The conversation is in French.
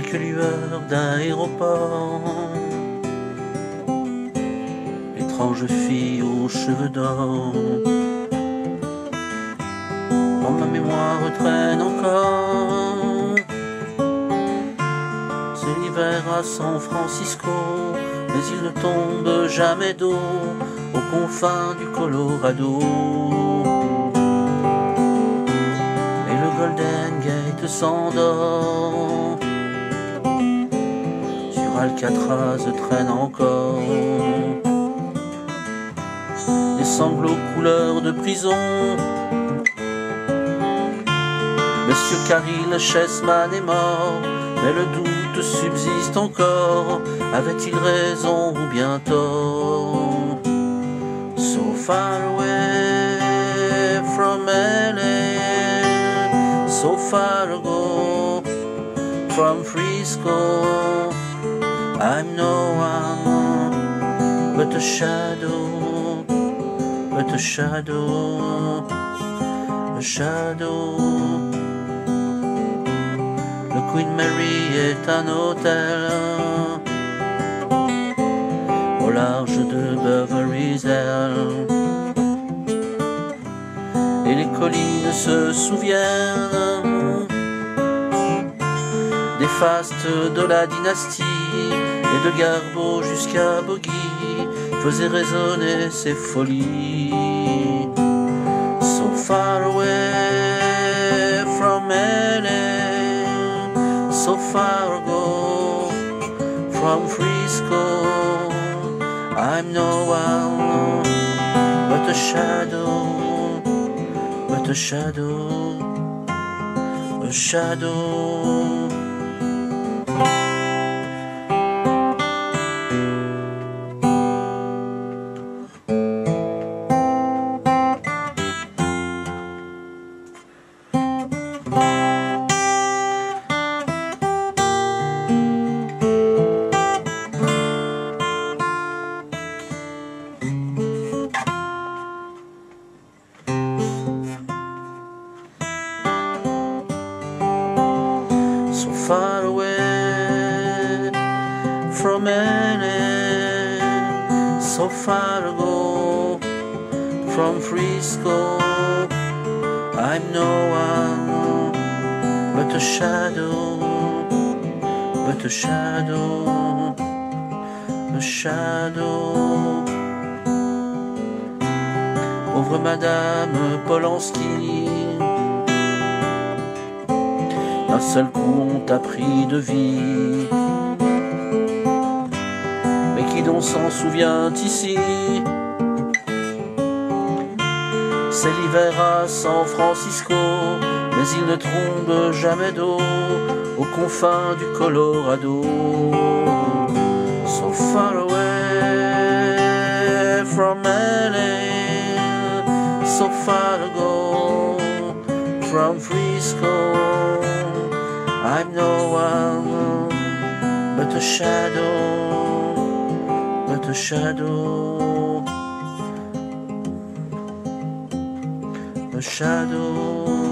quelques lueurs d'aéroport, étrange fille aux cheveux d'or. Dans ma mémoire traîne encore c'est l'hiver à San Francisco, mais il ne tombe jamais d'eau aux confins du Colorado. Et le Golden Gate s'endort, sur Alcatraz traîne encore des sanglots couleur de prison. Monsieur Caril Chessman est mort, mais le doute subsiste encore. Avait-il raison ou bien tort? So far away from LA, so far ago from Frisco, I'm no one but a shadow, but a shadow, a shadow. Le Queen Mary est un hôtel au large de Beverly Hills, et les collines se souviennent des fastes de la dynastie, et de Garbo jusqu'à Boggy faisaient résonner ses folies. So far away from LA, so far ago from Frisco, I'm no one but a shadow, but a shadow, a shadow. So far away from LA, so far ago from Frisco, I'm no one but a shadow, but a shadow, a shadow. Pauvre Madame Polanski, d'un seul coup on t'a pris de vie, mais qui donc s'en souvient ici? C'est l'hiver à San Francisco, mais il ne tombe jamais d'eau aux confins du Colorado. So far away from LA, so far ago from Frisco, I'm no one but a shadow, but a shadow, a shadow.